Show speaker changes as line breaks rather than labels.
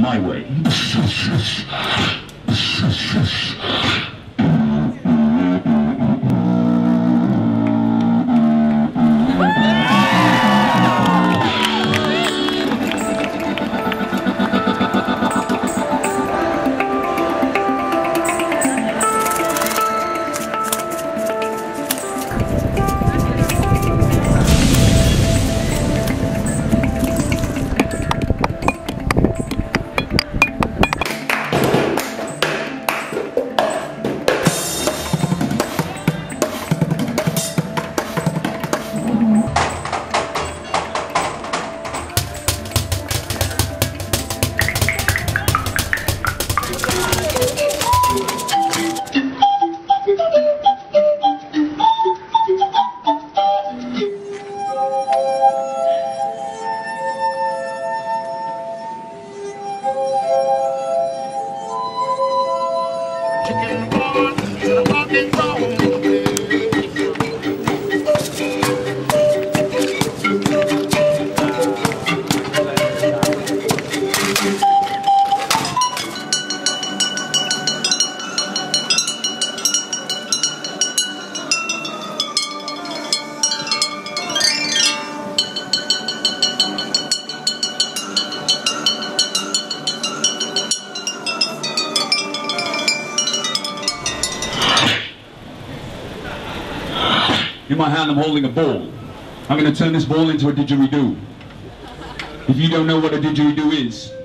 my way.
In my hand I'm holding a ball. I'm going to turn this ball into a didgeridoo. If you don't know what a didgeridoo is,